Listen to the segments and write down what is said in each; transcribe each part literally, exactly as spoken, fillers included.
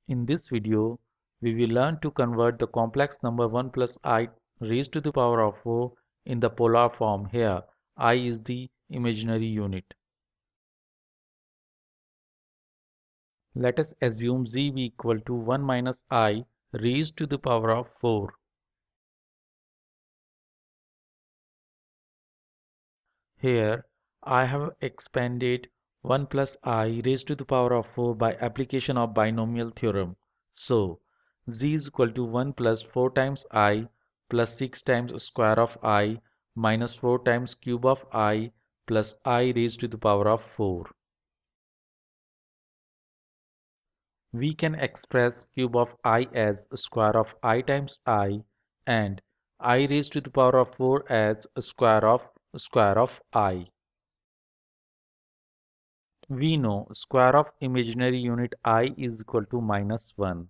In this video, we will learn to convert the complex number one plus I raised to the power of four in the polar form. Here, I is the imaginary unit. Let us assume z be equal to one minus I raised to the power of four. Here, I have expanded one plus I raised to the power of four by application of binomial theorem. So, z is equal to one plus four times I plus six times square of I minus four times cube of I plus I raised to the power of four. We can express cube of I as square of I times I and I raised to the power of four as square of square of I. We know square of imaginary unit I is equal to minus one.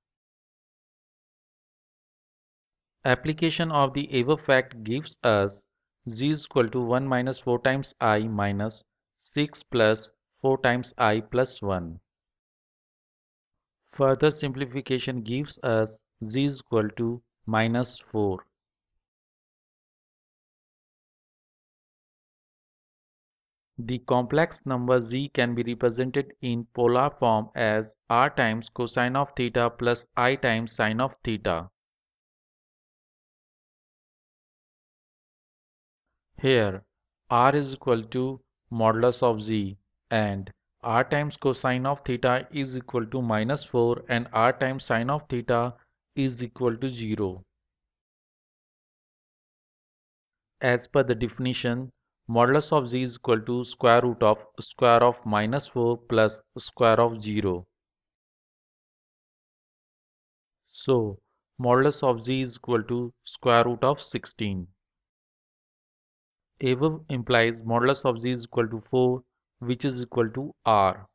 Application of the above fact gives us z is equal to one minus four times I minus six plus four times I plus one. Further simplification gives us z is equal to minus four. The complex number z can be represented in polar form as r times cosine of theta plus I times sine of theta. Here, r is equal to modulus of z and r times cosine of theta is equal to minus four and r times sine of theta is equal to zero. As per the definition, modulus of z is equal to square root of square of minus four plus square of zero. So, modulus of z is equal to square root of sixteen. Above implies modulus of z is equal to four, which is equal to r.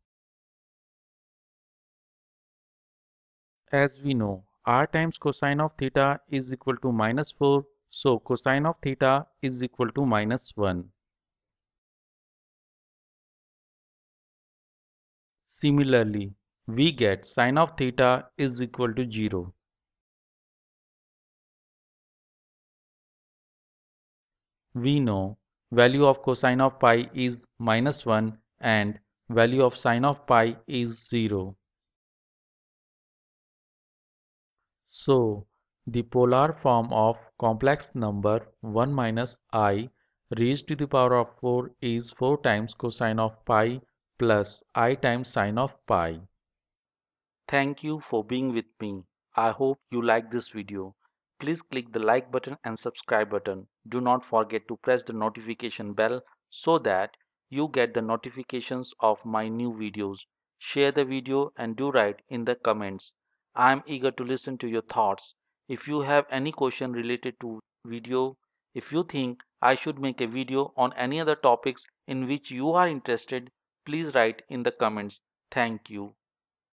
As we know, r times cosine of theta is equal to minus four, so cosine of theta is equal to minus one. Similarly, we get sine of theta is equal to zero. We know value of cosine of pi is minus one and value of sine of pi is zero. So, the polar form of complex number one minus I raised to the power of four is four times cosine of pi plus I times sine of pi. Thank you for being with me. I hope you like this video. Please click the like button and subscribe button. Do not forget to press the notification bell so that you get the notifications of my new videos. Share the video and do write in the comments. I am eager to listen to your thoughts. If you have any question related to video, if you think I should make a video on any other topics in which you are interested, please write in the comments. Thank you.